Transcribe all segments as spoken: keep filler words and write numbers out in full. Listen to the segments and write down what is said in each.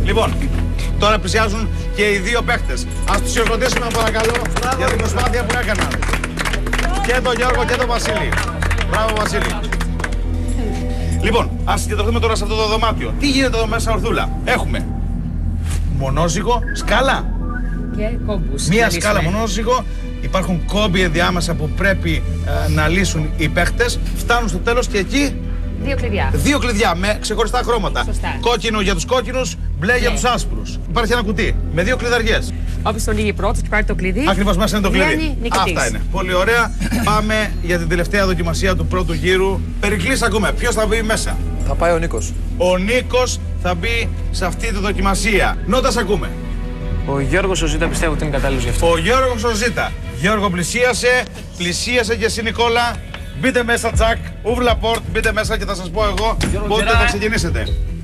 Λοιπόν, τώρα πλησιάζουν και οι δύο παίχτες. Ας τους χειροκροτήσουμε παρακαλώ για την προσπάθεια που έκαναν. Και τον Γιώργο και τον Βασίλη. Μπράβο Βασίλη. Λοιπόν, ας συγκεντρωθούμε τώρα σε αυτό το δωμάτιο. Τι γίνεται εδώ μέσα, Ορθούλα? Έχουμε μονόζυγο, σκάλα. Και κόμπους. Μία σκάλα μονόζυγο. Υπάρχουν κόμποι ενδιάμεσα που πρέπει ε, να λύσουν οι παίχτες. Φτάνουν στο τέλος και εκεί Δύο κλειδιά. δύο κλειδιά με ξεχωριστά χρώματα. Σωστά. Κόκκινο για τους κόκκινους, μπλε για τους άσπρους. Υπάρχει ένα κουτί με δύο κλειδαριές. Όποιος το λύγει πρώτος και πάρει το κλειδί. Ακριβώς μέσα είναι το κλειδί. Βγαίνει νικητής. Αυτά είναι. Πολύ ωραία. Πάμε για την τελευταία δοκιμασία του πρώτου γύρου. Περικλής ακούμε. Ποιος θα μπει μέσα? Θα πάει ο Νίκος. Ο Νίκος θα μπει σε αυτή τη δοκιμασία. Νότας ακούμε. Ο Γιώργος ο Ζήτα πιστεύω ότι είναι κατάλληλος γι' αυτό. Ο Γιώργος ο Ζήτα. Γιώργο, πλησίασε. Πλησίασε και εσύ, Νικόλα. Μπείτε μέσα, τσακ. Ούβλα πόρτ. Μπείτε μέσα και θα σας πω εγώ πότε θα ξεκινήσετε.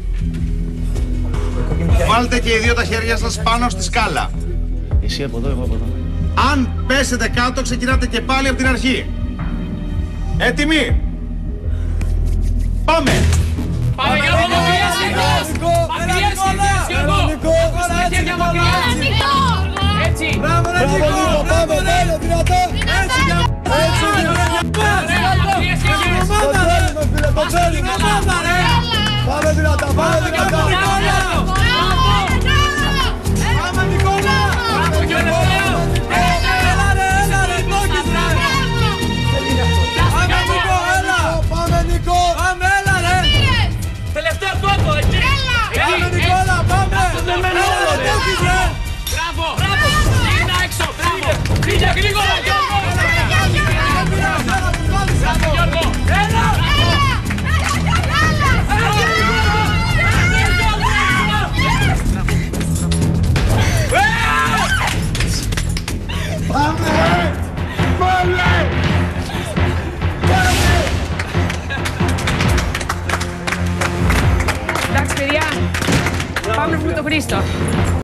Βάλτε και οι δύο τα χέρια σας πάνω στη σκάλα. Εσύ από εδώ, εγώ από εδώ. Αν πέσετε κάτω, ξεκινάτε και πάλι από την αρχή. Έτοιμοι. Πάμε. Πάμε Γιώργο, μου πιέσει! Πιέσει, Γιώργο! Χέρια μακριά! Έτσι! Μπράβο ρε Νίκο! Πάμε, πάμε, δυνατά! Έτσι, έτσι, το θέλουμε! Πάμε δυνατά, πάμε δυνατά! Πάμε Νικόλα! Έλα ρε, έλα ρε, τόκις ρε! Πάμε Νικό, έλα! Πάμε Νικό! Πάμε, έλα ρε! Τελευταίο κόμπο, έτσι! Πάμε Νικόλα, πάμε! Έλα ρε, τόκις ρε! Μπράβο! Μπράβο! Είναι έξω! Μπράβο! Πήγε γρήγορα, Γιώργο! Μπράβο, Γιώργο! Έλα! Πάμε! Πάμε! Εντάξει παιδιά, πάμε να βρούμε τον Χρήστο.